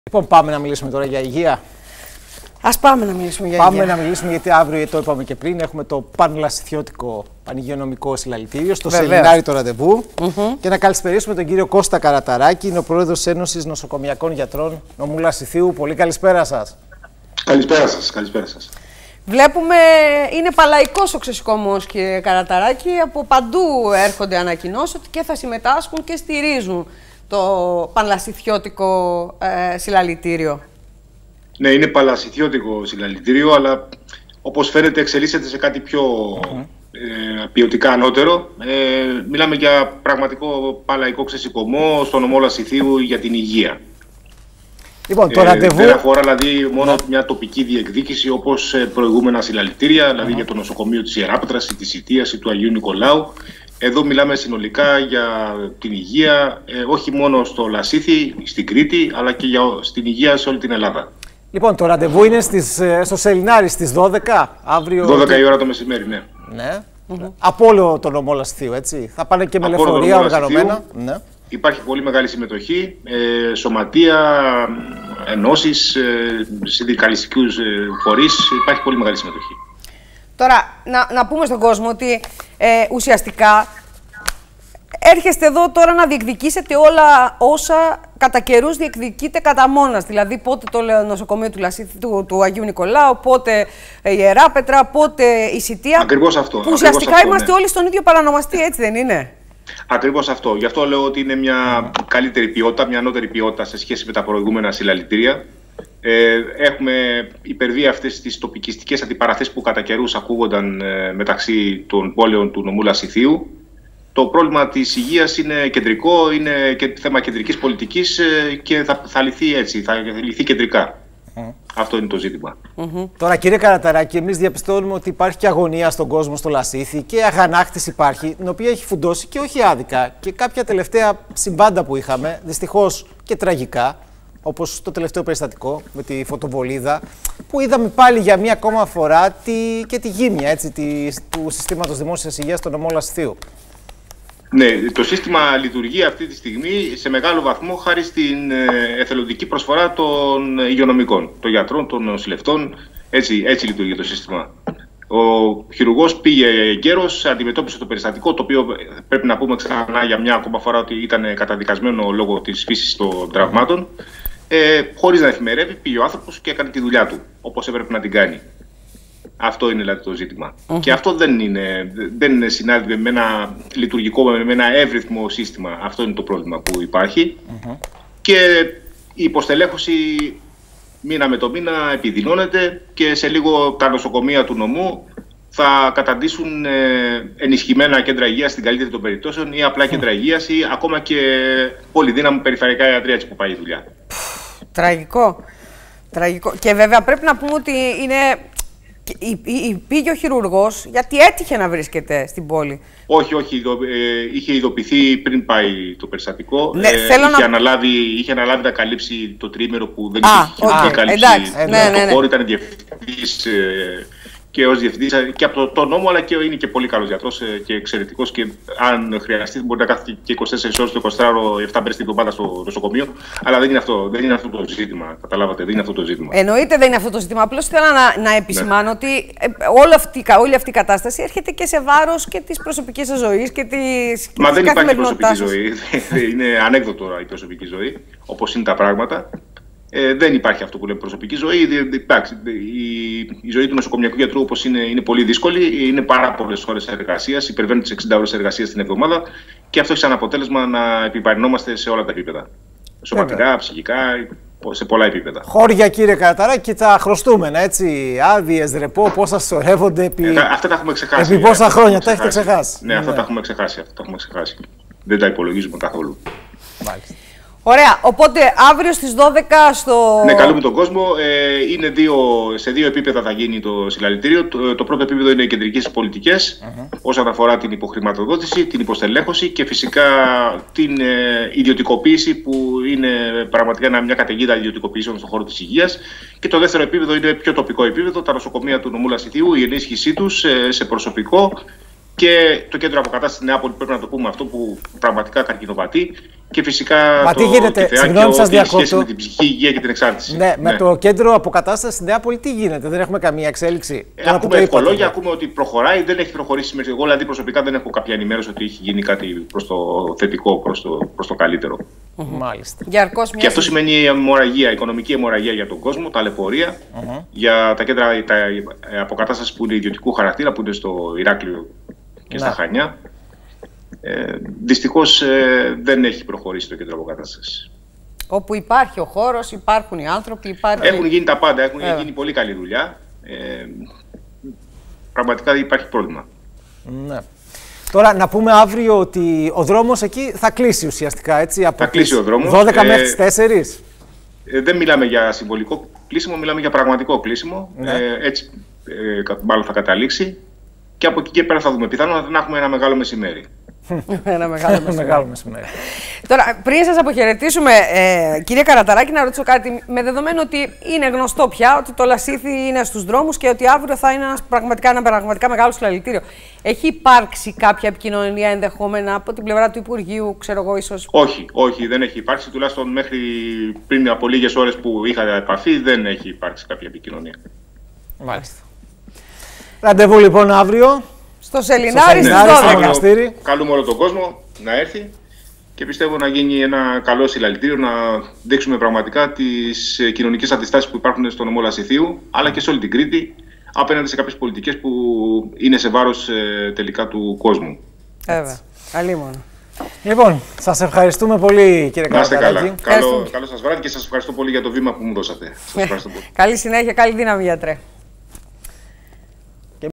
Λοιπόν, πάμε να μιλήσουμε τώρα για υγεία. Ας πάμε να μιλήσουμε για υγεία. Πάμε να μιλήσουμε γιατί αύριο, το είπαμε και πριν, έχουμε το πανλασιθιώτικο πανηγειονομικό συλλαλητήριο στο Σελινάρι το ραντεβού. Και να καλησπερίσουμε τον κύριο Κώστα Καραταράκη, είναι ο πρόεδρος της Ένωσης Νοσοκομιακών Γιατρών νομού Λασιθίου. Πολύ καλησπέρα σας. Καλησπέρα σας. Καλησπέρα σας. Βλέπουμε, είναι παλαϊκός ο ξεσηκωμός, κύριε Καραταράκη. Από παντού έρχονται ανακοινώσεις ότι και θα συμμετάσχουν και στηρίζουν το πανλασιθιώτικο συλλαλητήριο. Ναι, είναι παλασιθιώτικο συλλαλητήριο, αλλά όπως φαίνεται εξελίσσεται σε κάτι πιο ποιοτικά ανώτερο. Μιλάμε για πραγματικό παλαϊκό ξεσηκωμό στο νομό Λασιθίου για την υγεία. Λοιπόν, το ραντεβού... Δεν αφορά δηλαδή μόνο μια τοπική διεκδίκηση όπως προηγούμενα συλλαλητήρια, δηλαδή για το νοσοκομείο της Ιεράπετρας ή της Ιτίας ή του Αγίου Νικολάου. Εδώ μιλάμε συνολικά για την υγεία, όχι μόνο στο Λασίθι, στην Κρήτη, αλλά και στην υγεία σε όλη την Ελλάδα. Λοιπόν, το ραντεβού είναι στο Σελινάρι στις 12, αύριο... 12 η ώρα το μεσημέρι, ναι. Ναι. Από όλο το νομό Λασιθίου, έτσι. Θα πάνε και με λεωφορεία οργανωμένα. Ναι. Υπάρχει πολύ μεγάλη συμμετοχή, σωματεία, ενώσεις, συνδικαλιστικούς φορείς, υπάρχει πολύ μεγάλη συμμετοχή. Τώρα, να πούμε στον κόσμο ότι ουσιαστικά έρχεστε εδώ τώρα να διεκδικήσετε όλα όσα κατά καιρούς διεκδικείτε κατά μόνας. Δηλαδή, πότε το νοσοκομείο του Αγίου Νικολάου, πότε η Ιεράπετρα, πότε η Σιτία. Ακριβώς αυτό. Που ουσιαστικά είμαστε όλοι στον ίδιο παρανομαστή, έτσι δεν είναι? Ακριβώς αυτό. Γι' αυτό λέω ότι είναι μια καλύτερη ποιότητα, μια ανώτερη ποιότητα σε σχέση με τα προηγούμενα συλλαλητήρια. Έχουμε υπερβεί αυτές τις τοπικιστικές αντιπαραθέσεις που κατά καιρούς ακούγονταν μεταξύ των πόλεων του νομού Λασιθίου. Το πρόβλημα της υγείας είναι κεντρικό, είναι και θέμα κεντρικής πολιτικής και θα λυθεί έτσι, θα λυθεί κεντρικά. Αυτό είναι το ζήτημα. Τώρα, κύριε Καραταράκη, εμείς διαπιστώνουμε ότι υπάρχει και αγωνία στον κόσμο στο Λασίθι και αγανάκτηση υπάρχει, την οποία έχει φουντώσει και όχι άδικα. Και κάποια τελευταία συμβάντα που είχαμε, δυστυχώς και τραγικά, όπως το τελευταίο περιστατικό με τη φωτοβολίδα, που είδαμε πάλι για μία ακόμα φορά και τη γύμνια έτσι, του συστήματος δημόσιας υγείας στο νομό Λασιθίου. Ναι, το σύστημα λειτουργεί αυτή τη στιγμή σε μεγάλο βαθμό χάρη στην εθελοντική προσφορά των υγειονομικών, των γιατρών, των νοσηλευτών. Έτσι λειτουργεί το σύστημα. Ο χειρουργός πήγε εγκαίρος, αντιμετώπισε το περιστατικό, το οποίο πρέπει να πούμε ξανά για μια ακόμα φορά ότι ήταν καταδικασμένο λόγω της φύσης των τραυμάτων. Χωρίς να εφημερεύει, πήγε ο άνθρωπος και έκανε τη δουλειά του, όπως έπρεπε να την κάνει. Αυτό είναι δηλαδή το ζήτημα. Και αυτό δεν είναι συνάδει με ένα λειτουργικό, με ένα εύρυθμο σύστημα. Αυτό είναι το πρόβλημα που υπάρχει. Και η υποστελέχωση μήνα με το μήνα επιδεινώνεται και σε λίγο τα νοσοκομεία του νομού θα καταντήσουν ενισχυμένα κέντρα υγείας στην καλύτερη των περιπτώσεων ή απλά κέντρα υγείας ή ακόμα και πολυδύναμη περιφερειακά ιατρία έτσι που πάει η δουλειά. Τραγικό. Και βέβαια πρέπει να πούμε ότι πήγε ο χειρουργός γιατί έτυχε να βρίσκεται στην πόλη. Όχι, είχε ειδοποιηθεί πριν πάει το περιστατικό. Ναι, είχε αναλάβει να καλύψει το τριήμερο που δεν είχε καλύψει το χώρο, ήταν διευθυντής και ως διευθυντής και από το νόμο, αλλά και είναι και πολύ καλός γιατρός και εξαιρετικός και αν χρειαστεί μπορεί να κάθεται και 24 ώρες το 24ωρο, 7 μέρες την εβδομάδα στο νοσοκομείο. Αλλά δεν είναι αυτό το ζήτημα. Καταλάβατε, δεν είναι αυτό το ζήτημα. Εννοείται δεν είναι αυτό το ζήτημα. Απλώς θέλω να επισημάνω ότι όλη αυτή η κατάσταση έρχεται και σε βάρος και της προσωπικής σας ζωής και της καθημερινότητάς. Μα δεν υπάρχει προσωπική ζωή. Είναι ανέκδοτο η προσωπική ζωή, όπως είναι τα πράγματα. Δεν υπάρχει αυτό που λέμε προσωπική ζωή. Η ζωή του νοσοκομιακού γιατρού, όπως είναι πολύ δύσκολη. Είναι πάρα πολλές ώρες εργασίας, υπερβαίνουν τις 60 ώρες εργασίας την εβδομάδα και αυτό έχει σαν αποτέλεσμα να επιβαρυνόμαστε σε όλα τα επίπεδα. Σωματικά, ψυχικά, σε πολλά επίπεδα. Χώρια, κύριε Καραταράκη, και τα χρωστούμενα, έτσι. Άδειες, ρεπό, πόσα σωρεύονται επί. Αυτά τα έχουμε ξεχάσει. Επί πόσα χρόνια τα έχετε ξεχάσει. Ναι, αυτά τα έχουμε ξεχάσει. Δεν τα υπολογίζουμε καθόλου. Μάλιστα. Ωραία, οπότε αύριο στις 12 στο... Ναι, καλούμε τον κόσμο. Σε δύο επίπεδα θα γίνει το συλλαλητήριο. Το πρώτο επίπεδο είναι οι κεντρικές πολιτικές, όσον αφορά την υποχρηματοδότηση, την υποστελέχωση και φυσικά την ιδιωτικοποίηση, που είναι πραγματικά μια καταιγίδα ιδιωτικοποιήσεων στον χώρο της υγείας. Και το δεύτερο επίπεδο είναι πιο τοπικό επίπεδο, τα νοσοκομεία του νομού Λασιθίου, η ενίσχυσή τους σε προσωπικό και το κέντρο αποκατάστασης στη Νεάπολη, πρέπει να το πούμε αυτό, που πραγματικά καρκινοπατεί. Και φυσικά Μα τι γίνεται, συγγνώμη σας διακόπτω. Σχέση με την ψυχική υγεία και την εξάρτηση. Ναι, με το κέντρο αποκατάστασης στη Νεάπολη τι γίνεται, δεν έχουμε καμία εξέλιξη. Ακούμε ευχολόγια, ακούμε ότι προχωράει, δεν έχει προχωρήσει μέχρι. Εγώ δηλαδή προσωπικά δεν έχω κάποια ενημέρωση ότι έχει γίνει κάτι προς το θετικό, προς το καλύτερο. Μάλιστα. Και αυτό σημαίνει αιμορραγία, οικονομική αιμορραγία για τον κόσμο, ταλαιπωρία για τα κέντρα αποκατάστασης που είναι ιδιωτικού χαρακτήρα, που είναι στο Ηράκλειο και στα Χανιά. Δυστυχώς δεν έχει προχωρήσει το κέντρο αποκατάστασης. Όπου υπάρχει ο χώρος, υπάρχουν οι άνθρωποι, υπάρχει... Έχουν γίνει τα πάντα, έχουν γίνει πολύ καλή δουλειά. Πραγματικά υπάρχει πρόβλημα. Ναι. Τώρα να πούμε αύριο ότι ο δρόμος εκεί θα κλείσει ουσιαστικά, έτσι, από θα κλείσει ο δρόμος. 12 μέχρι τις 4. Δεν μιλάμε για συμβολικό κλείσιμο, μιλάμε για πραγματικό κλείσιμο. Ναι. Έτσι μάλλον θα καταλήξει. Και από εκεί και πέρα θα δούμε. Πιθανόν να έχουμε ένα μεγάλο μεσημέρι. Ένα μεγάλο μεσημέρι. Τώρα, πριν σας αποχαιρετήσουμε, κύριε Καραταράκη, να ρωτήσω κάτι. Με δεδομένο ότι είναι γνωστό πια ότι το Λασίθι είναι στους δρόμους και ότι αύριο θα είναι ένα πραγματικά μεγάλο συλλαλητήριο. Έχει υπάρξει κάποια επικοινωνία ενδεχόμενα από την πλευρά του Υπουργείου, ξέρω εγώ, ίσως? Όχι, δεν έχει υπάρξει. Τουλάχιστον μέχρι πριν από λίγες ώρες που είχα επαφή, δεν έχει υπάρξει κάποια επικοινωνία. Μάλιστα. Ραντεβού λοιπόν αύριο. Στο Σελινάρι στις 12. Καλούμε όλο τον κόσμο να έρθει και πιστεύω να γίνει ένα καλό συλλαλητήριο, να δείξουμε πραγματικά τις κοινωνικές αντιστάσεις που υπάρχουν στο νομό Λασιθίου, αλλά και σε όλη την Κρήτη, απέναντι σε κάποιες πολιτικές που είναι σε βάρος τελικά του κόσμου. Βέβαια. Αλίμονο. Λοιπόν, σας ευχαριστούμε πολύ, κύριε Καραταράκη. Καλό σας βράδυ και σας ευχαριστώ πολύ για το βήμα που μου δώσατε. Καλή συνέχεια, καλή δύναμη, γιατρέ.